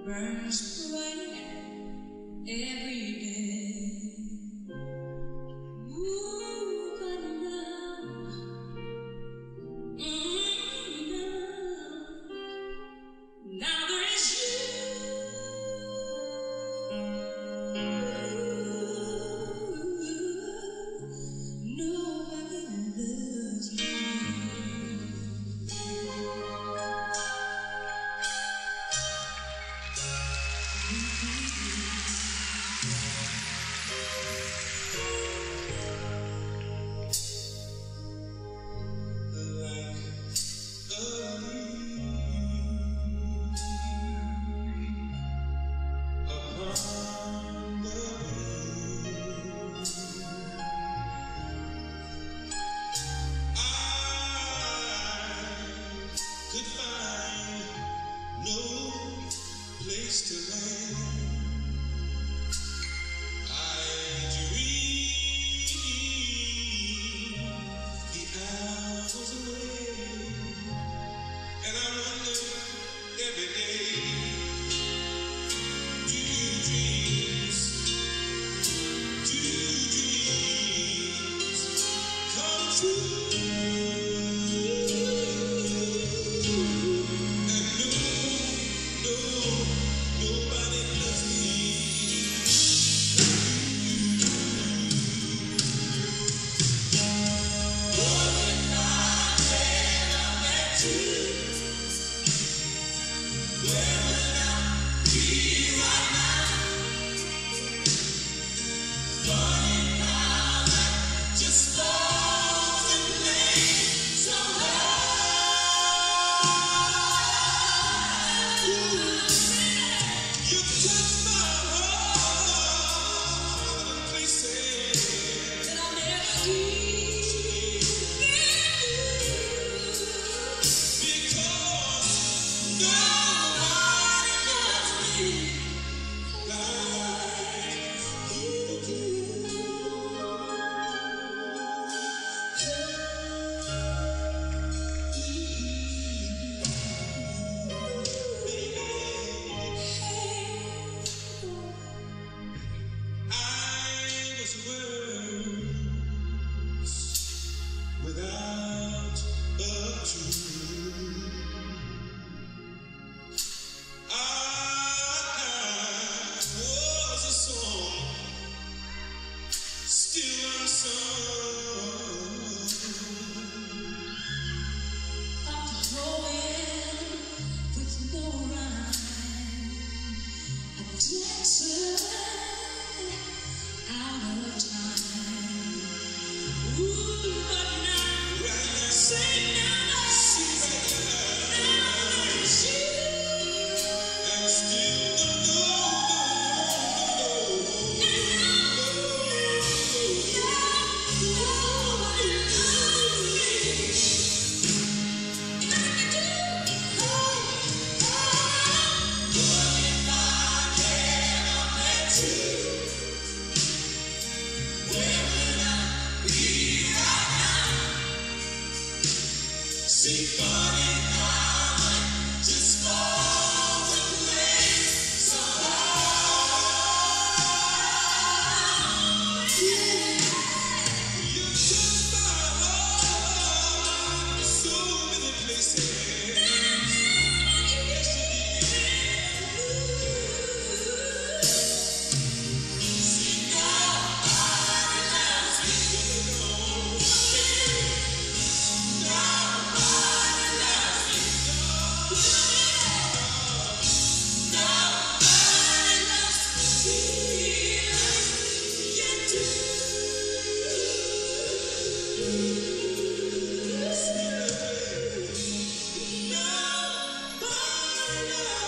burns bright every day. Ooh, but love, now there is you. Nobody loves me. Could find no place to land. I dream the hours away, and I wonder every day, do dreams come true? Without a tune, I was a song still unsung, A poem with no rhyme, a dancer out of time. Ooh, but now, say now, there's you. and still the see, funny how it just falls in place somehow. You took my heart so many places. Yes, you did. See, nobody loves me anymore. Nobody